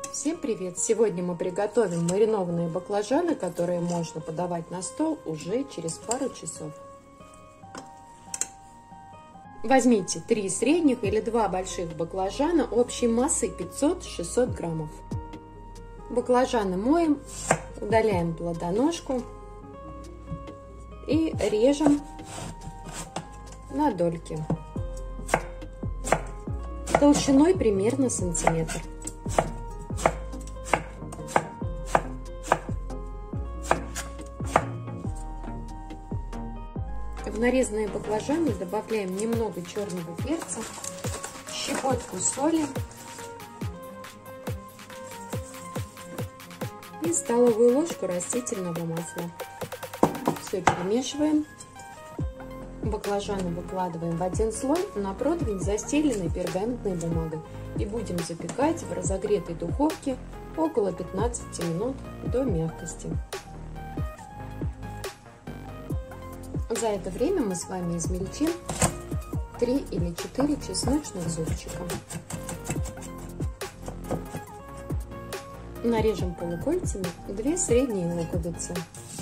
Всем привет! Сегодня мы приготовим маринованные баклажаны, которые можно подавать на стол уже через пару часов. Возьмите 3 средних или 2 больших баклажана общей массой 500-600 граммов. Баклажаны моем, удаляем плодоножку и режем на дольки толщиной примерно сантиметр. В нарезанные баклажаны добавляем немного черного перца, щепотку соли и столовую ложку растительного масла. Все перемешиваем. Баклажаны выкладываем в один слой на противень, застеленный пергаментной бумагой, и будем запекать в разогретой духовке около 15 минут до мягкости. За это время мы с вами измельчим 3 или 4 чесночных зубчика. Нарежем полукольцами 2 средние луковицы.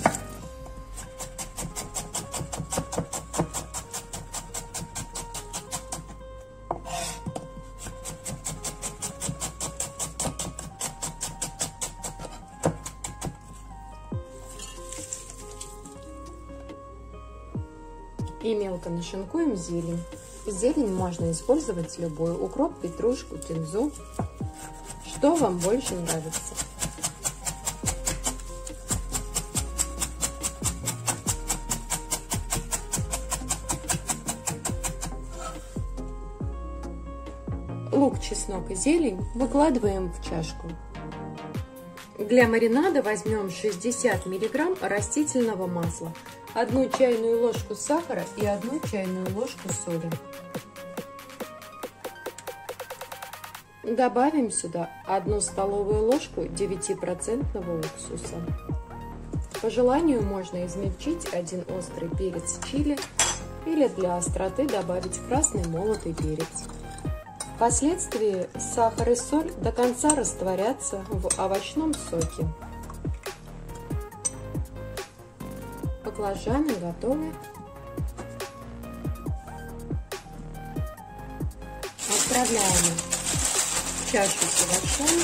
И мелко нашинкуем зелень. Зелень можно использовать любую: укроп, петрушку, кинзу, что вам больше нравится. Лук, чеснок и зелень выкладываем в чашку. Для маринада возьмем 60 мг растительного масла, 1 чайную ложку сахара и 1 чайную ложку соли. Добавим сюда 1 столовую ложку 9% уксуса. По желанию можно измельчить 1 острый перец чили или для остроты добавить красный молотый перец. Впоследствии сахар и соль до конца растворятся в овощном соке. Баклажаны готовы. Отправляем в чашу с овощами.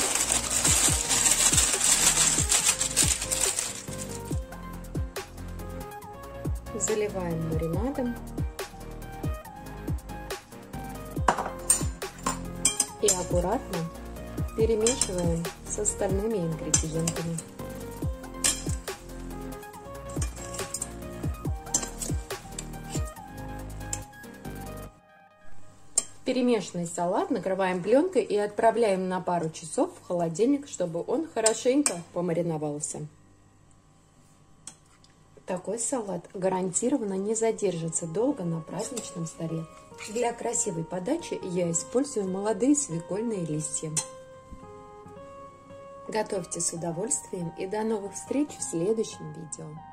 Заливаем маринадом. И аккуратно перемешиваем с остальными ингредиентами. Перемешанный салат накрываем пленкой и отправляем на пару часов в холодильник, чтобы он хорошенько помариновался. Такой салат гарантированно не задержится долго на праздничном столе. Для красивой подачи я использую молодые свекольные листья. Готовьте с удовольствием и до новых встреч в следующем видео.